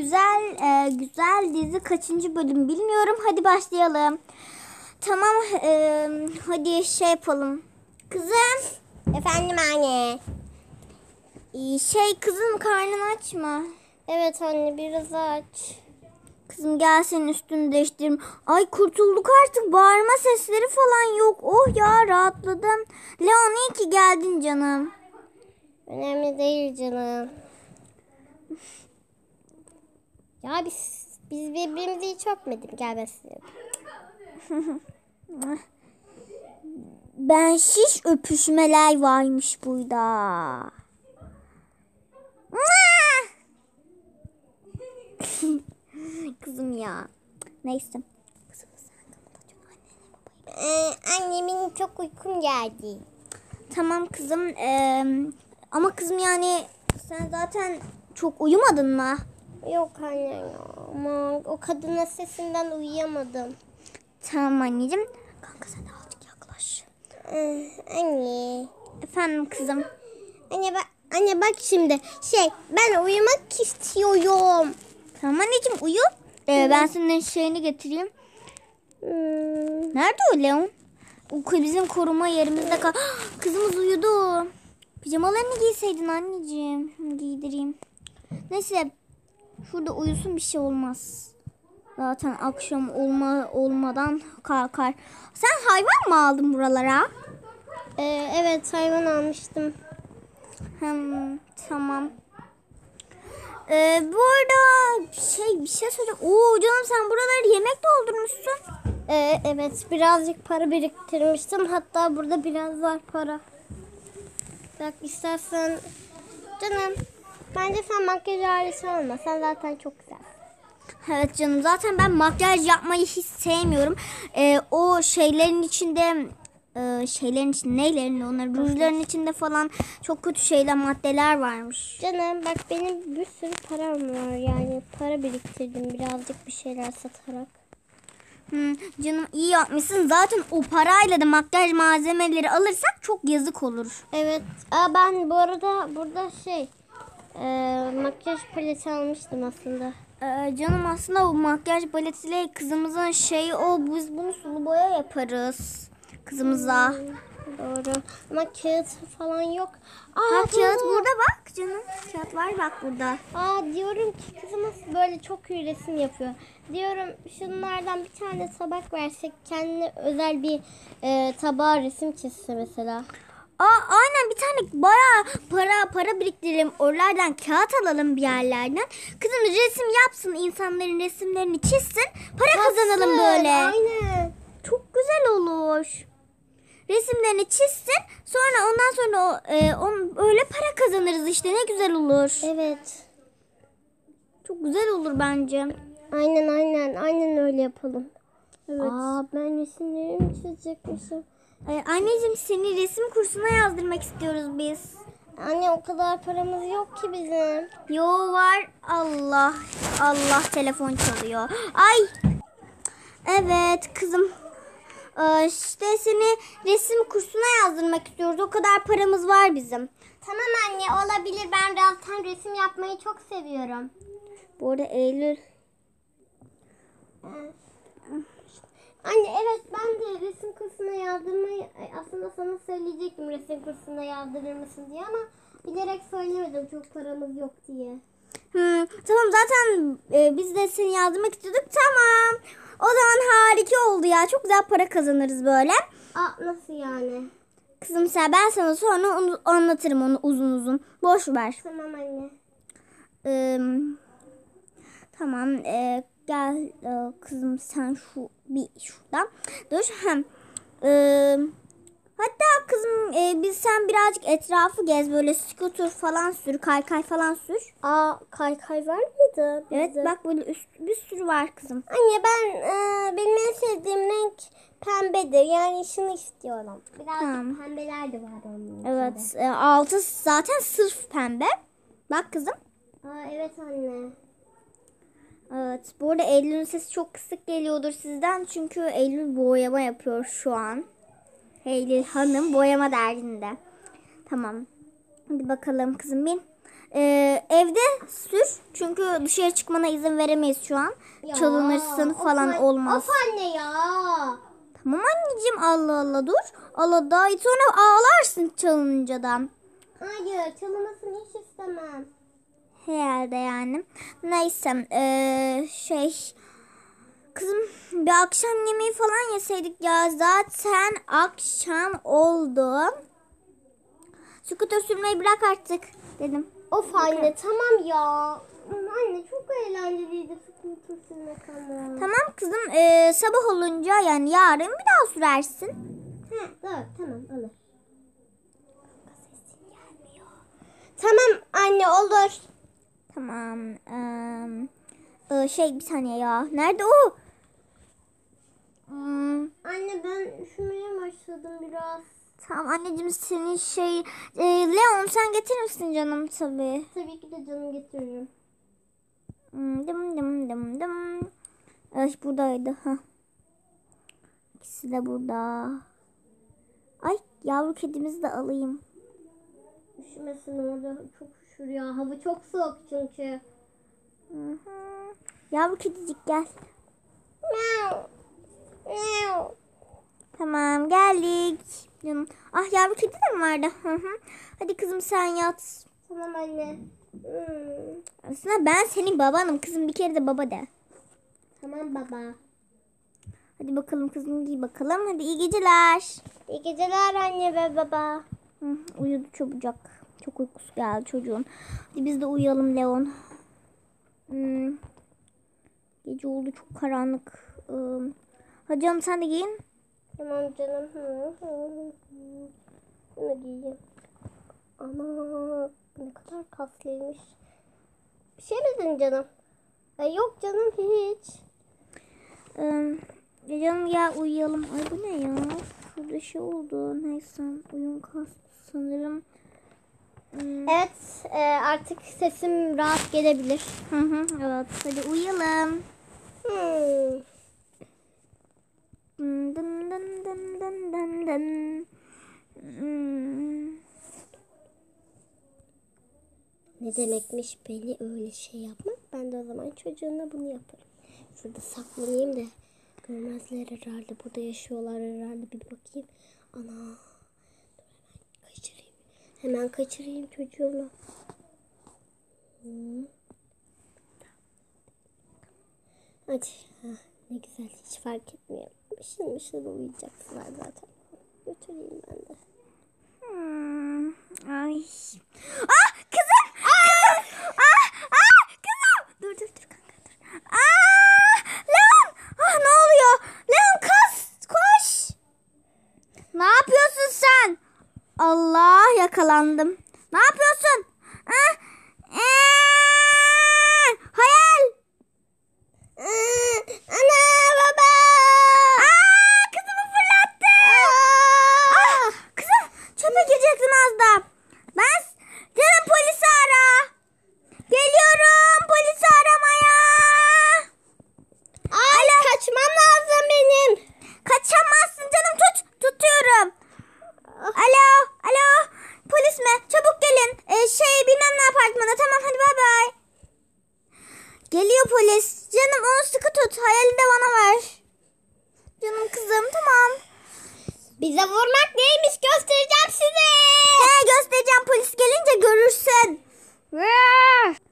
güzel dizi kaçıncı bölüm bilmiyorum. Hadi başlayalım. Tamam, hadi şey yapalım. Kızım. Efendim anne. Kızım, karnın aç mı? Evet anne, biraz aç. Kızım gel, senin üstünü değiştireyim. Ay, kurtulduk artık, bağırma sesleri falan yok. Oh ya, rahatladım. Leon, iyi ki geldin canım. Önemli değil canım. Ya biz birbirimizi hiç öpmedik. Gel besleyelim. Ben şiş öpüşmeler varmış burada. Kızım ya. Neyse. Annemin çok uykum geldi. Tamam kızım. Ama kızım, yani sen zaten çok uyumadın mı? Yok anne ya. Ama o kadının sesinden uyuyamadım. Tamam anneciğim. Kanka sen de azıcık yaklaş. Anne. Efendim kızım. Anne bak şimdi. Ben uyumak istiyorum. Tamam anneciğim, uyu. Ben senin şeyini getireyim. Nerede o Leon? Bizim koruma yerimizde kal. Kızımız uyudu. Pijamalarını giyseydin anneciğim. Giydireyim. Neyse. Şurada uyusun, bir şey olmaz. Zaten akşam olmadan kalkar. Sen hayvan mı aldın buralara? Evet, hayvan almıştım. Tamam. Bu arada bir şey söyleyeceğim. Oo canım, sen buraları yemek doldurmuşsun. Evet, birazcık para biriktirmiştim. Hatta burada biraz var para. Bak istersen. Canım, bence sen makyaj aleti alma. Sen zaten çok güzel. Evet canım, zaten ben makyaj yapmayı hiç sevmiyorum. O şeylerin içinde neylerin onlar, rujların içinde falan çok kötü maddeler varmış. Canım bak, benim bir sürü param var, yani para biriktirdim birazcık bir şeyler satarak. Canım, iyi yapmışsın. Zaten o parayla da makyaj malzemeleri alırsak çok yazık olur. Evet. Ben bu arada burada makyaj paleti almıştım aslında. Canım, aslında o makyaj paletiyle kızımızın biz bunu sulu boya yaparız kızımıza. Doğru. Ama kağıt falan yok. Kağıt burada bak canım. Kağıt var bak burada. Diyorum ki kızımız böyle çok iyi resim yapıyor. Diyorum şunlardan bir tane tabak versek, kendine özel bir tabağa resim çizse mesela. Aynen, bir tane bayağı para biriktirelim. Oralardan kağıt alalım bir yerlerden. Kızım resim yapsın, insanların resimlerini çizsin. Para kazanalım böyle. Aynen. Çok güzel olur. Resimlerini çizsin. Sonra ondan sonra öyle para kazanırız işte. Ne güzel olur. Evet. Çok güzel olur bence. Aynen öyle yapalım. Evet. Ben resimlerimi çizecekmişim. Anneciğim, seni resim kursuna yazdırmak istiyoruz biz. Anne, o kadar paramız yok ki bizim. Yo, var. Allah telefon çalıyor. Ay. Evet kızım. İşte seni resim kursuna yazdırmak istiyoruz. O kadar paramız var bizim. Tamam anne, olabilir. Ben zaten resim yapmayı çok seviyorum. Bu arada Eylül. Anne evet, ben de resim kursuna yazdırmayı aslında sana söyleyecektim, resim kursuna yazdırır mısın diye, ama bilerek söylemedim çok paramız yok diye. Tamam, zaten biz de seni yazdırmak istiyorduk. Tamam. O zaman harika oldu ya. Çok güzel para kazanırız böyle. Nasıl yani? Kızım ben sana sonra onu anlatırım, onu uzun. Boş ver. Tamam anne. Tamam. Gel kızım, sen şuradan dur. Hatta kızım sen birazcık etrafı gez, böyle scooter falan sür, kaykay falan sür. Kaykay var mıydı bizde? Evet bak, böyle bir sürü var kızım. Anne benim en sevdiğim renk pembedir. Yani şunu istiyorum. Biraz pembeler de var onun içinde. Evet, altı zaten sırf pembe. Bak kızım. Evet anne. Evet, bu arada Eylül'ün sesi çok kısık geliyordur sizden. Çünkü Eylül boyama yapıyor şu an. Eylül hanım boyama derdinde. Tamam. Hadi bakalım kızım, bin. Evde sür. Çünkü dışarı çıkmana izin veremeyiz şu an. Ya, Çalınırsın falan olmaz. Of anne ya. Tamam anneciğim, Allah Allah, dur. Allah, daha sonra ağlarsın çalınınca da. Hayır, çalınmasını hiç istemem. Herhalde yani. Neyse kızım, bir akşam yemeği falan yeseydik ya, zaten akşam oldu. Scooter sürmeyi bırak artık dedim. Of anne tamam ya. Anne çok eğlenceliydi scooter sürmek ama. Tamam kızım, sabah olunca yani yarın bir daha sürersin. He, doğru, tamam olur. Tamam anne olur. Tamam. Bir saniye ya. Nerede o? Anne ben üşümeye başladım biraz. Tamam anneciğim, senin Leon, sen getirir misin canım tabii. Tabii ki de canım getiririm. Dım dım dım dım. Evet, buradaydı. Ha. İkisi de burada. Ay, yavru kedimizi de alayım. Üşümesin orada, çok üşür ya. Hava çok soğuk çünkü. Hı. Yavru kedicik gel. Miau. Miau. Tamam, geldik. Canım. Ah, yavru kedi de mi vardı? Hadi kızım, sen yat. Tamam anne. Aslında ben senin babanım kızım, bir kere de baba de. Tamam baba. Hadi bakalım kızım, giy bakalım. Hadi iyi geceler. İyi geceler anne ve baba. Uyudu çabucak. Çok uykusu geldi çocuğun. Hadi biz de uyuyalım Leon. Gece oldu, çok karanlık. Hadi canım, sen de giyin. Tamam canım. Bunu giyeyim. Ana ne kadar kaslıymış. Bir şey mi dedin canım? Yok canım hiç. Canım gel uyuyalım. Ay, bu ne ya? Şurada oldu. Neyse, uyum kastı sanırım. Evet artık sesim rahat gelebilir. Evet, hadi uyuyalım. Dın dın dın dın dın dın. Ne demekmiş beni öyle şey yapmak? Ben de o zaman çocuğuna bunu yaparım. Şurada saklanayım da görmezler herhalde. Burada yaşıyorlar herhalde. Bir bakayım. Ana. Hemen kaçırayım çocuğunu. Hadi. Ne güzel, hiç fark etmiyor. Mışıl mışıl uyuyacaklar zaten. Götüreyim ben de. Ay. Ah kızım! Kızım! Kızım! Dur kanka, dur. Leon! Ne oluyor? Leon, koş! Ne yapıyorsun sen? Allah, yakalandım. Ne yapıyorsun? Hayal! Ana baba! Kızımı fırlattı. Kızım, çöpe girecektin az da. Canım, polisi ara. Geliyorum polisi aramaya. Alo. Kaçmam lazım benim. Kaçamazsın canım, tutuyorum. Alo. Polis mi? Çabuk gelin. Bilmem ne apartmana. Tamam, hadi bay bay. Geliyor polis. Canım, onu sıkı tut. Hayali de bana ver. Canım kızım, tamam. Bize vurmak neymiş göstereceğim size. Göstereceğim, polis gelince görürsün.